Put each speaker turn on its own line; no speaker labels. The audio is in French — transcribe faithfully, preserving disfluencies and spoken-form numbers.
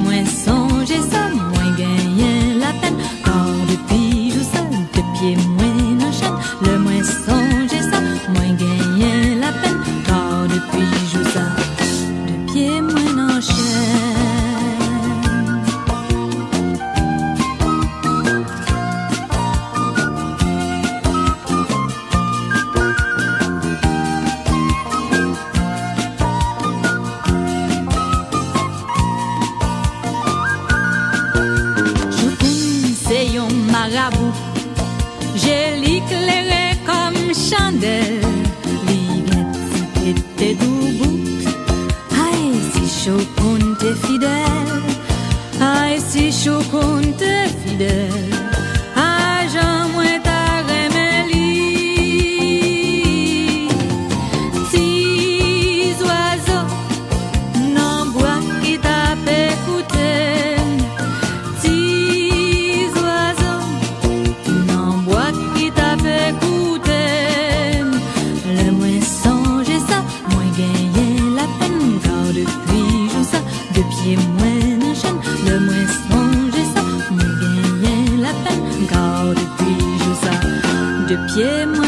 moins songer ça, moins gagner la peine. Car depuis joue ça, de pied moins n'enchaîne. Le moins songer ça, moins gagner la peine. Car depuis joue ça, de pied moins n'enchaîne. Marabout, j'ai l'éclairé comme chandelle, l'iguette était debout. Aïe, si Choukoun t'es fidèle, aïe, si Choukoun t'es fidèle, aïe, j'en moins ta remélie. Tis oiseaux, non bois qui t'a écouté. Pied moins n'enchaîne, le moins songer ça, moins gagner la peine, car depuis joue ça, de pied moins